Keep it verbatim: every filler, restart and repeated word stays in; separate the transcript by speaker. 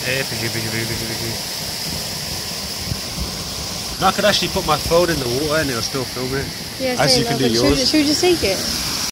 Speaker 1: Eh, fishy, fishy, fishy, fishy, fishy. And I could actually put my phone in the water and it'll still film it.
Speaker 2: Yeah,
Speaker 1: As
Speaker 2: say
Speaker 1: you can
Speaker 2: that,
Speaker 1: do
Speaker 2: but should,
Speaker 1: yours.
Speaker 2: should we just take it?